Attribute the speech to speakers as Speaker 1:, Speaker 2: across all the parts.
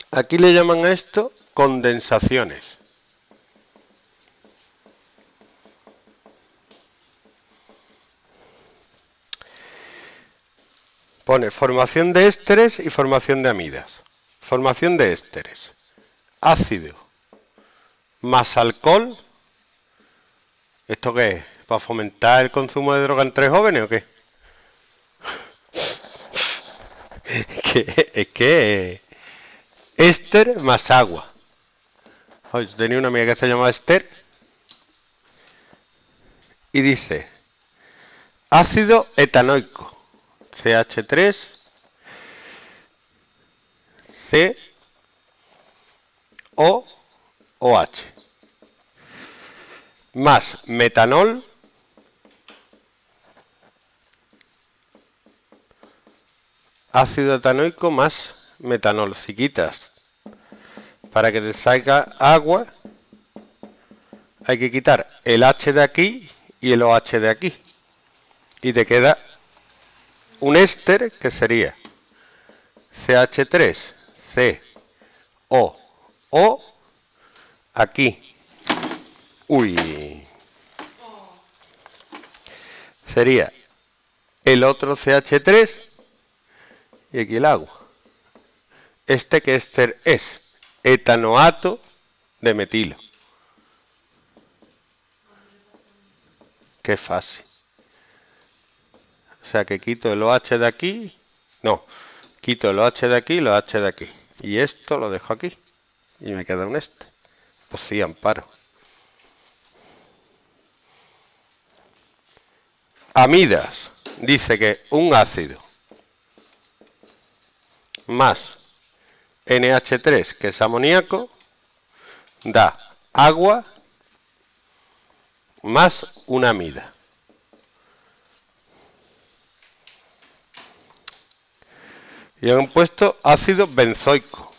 Speaker 1: Aquí le llaman a esto condensaciones. Pone formación de ésteres y formación de amidas. Formación de ésteres. Ácido más alcohol. ¿Esto qué es? ¿Para fomentar el consumo de droga entre jóvenes o qué? Es que éster más agua. Oye, tenía una amiga que se llamaba Esther y dice ácido etanoico, CH3, C, O, OH, más metanol, ácido etanoico más metanol. Si quitas para que te salga agua, hay que quitar el H de aquí y el OH de aquí. Y te queda un éster que sería CH3, C, O, aquí. Uy. Sería el otro CH3 y aquí el agua. Este que éster es etanoato de metilo. Qué fácil. O sea que quito el OH de aquí. No, quito el OH de aquí y el OH de aquí. Y esto lo dejo aquí. Y me queda un este. Pues sí, amparo. Amidas. Dice que un ácido más NH3, que es amoníaco, da agua más una amida. Y han puesto ácido benzoico.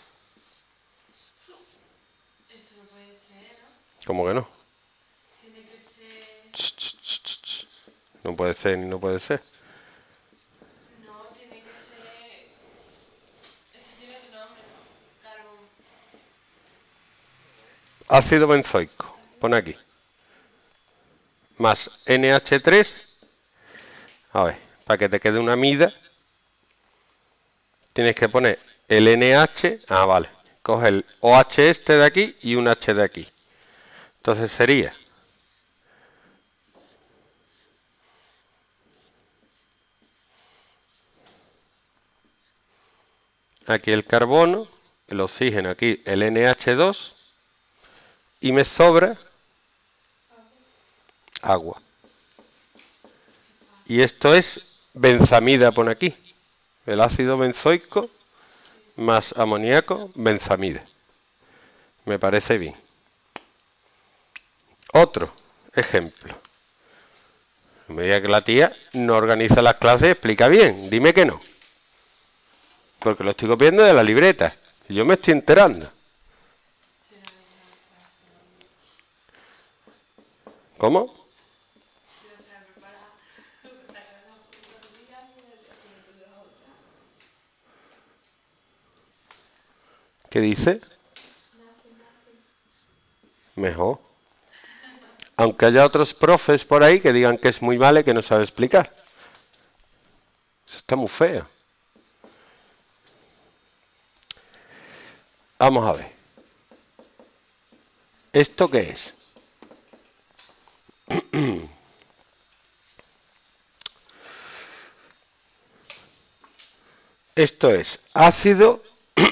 Speaker 2: Eso no puede ser, ¿no?
Speaker 1: ¿Cómo que no?
Speaker 2: Tiene que ser...
Speaker 1: No puede ser ni no puede ser.
Speaker 2: No, tiene que ser... Eso tiene otro nombre, ¿no? Carbón.
Speaker 1: Ácido benzoico. Pon aquí. Más NH3. A ver, para que te quede una amida, tienes que poner el NH. Ah, vale. Coge el OH este de aquí y un H de aquí. Entonces sería aquí el carbono, el oxígeno aquí, el NH2 y me sobra agua. Y esto es benzamida, pone aquí. El ácido benzoico más amoníaco, benzamida. Me parece bien. Otro ejemplo. Me diga que la tía no organiza las clases y explica bien. Dime que no. Porque lo estoy copiando de la libreta. Y yo me estoy enterando.
Speaker 2: Será esa clase, hombre.
Speaker 1: ¿Cómo?
Speaker 2: Se lo trae preparada. Sacar una foto de día y el día siguiente de la otra.
Speaker 1: ¿Qué dice?
Speaker 2: Nothing.
Speaker 1: Mejor. Aunque haya otros profes por ahí que digan que es muy mal y que no sabe explicar. Eso está muy feo. Vamos a ver. ¿Esto qué es? Esto es ácido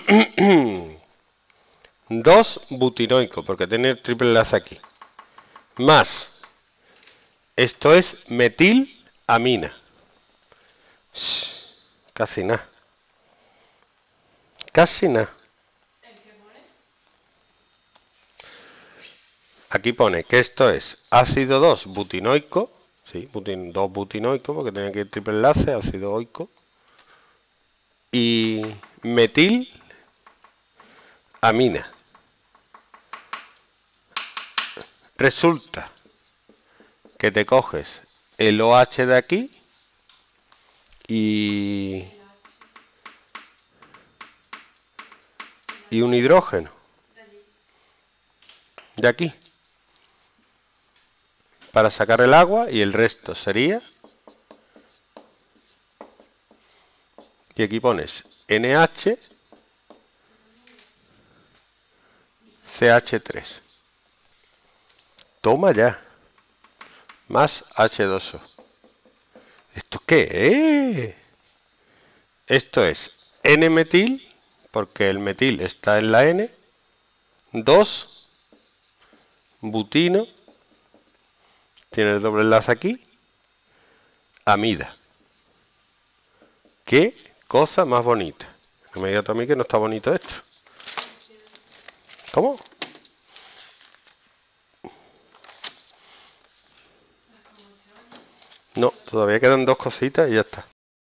Speaker 1: 2-butinoico, porque tiene el triple enlace aquí. Más, esto es metilamina. Casi nada. Casi nada.
Speaker 2: ¿El que pone?
Speaker 1: Aquí pone que esto es ácido 2-butinoico. Sí, 2-butinoico, porque tiene aquí el triple enlace, ácido oico. Y metilamina. Resulta que te coges el OH de aquí y
Speaker 2: El H.
Speaker 1: y un hidrógeno
Speaker 2: De allí.
Speaker 1: de aquí para sacar el agua y el resto sería, y aquí pones NH CH3. Toma ya. Más H2O. ¿Esto qué es? Esto es N-metil, porque el metil está en la N. 2 butino. Tiene el doble enlace aquí. Amida. ¿Qué cosa más bonita? No me digas tú a mí que no está bonito esto. ¿Cómo?
Speaker 2: Las comociones.
Speaker 1: No, todavía quedan dos cositas y ya está.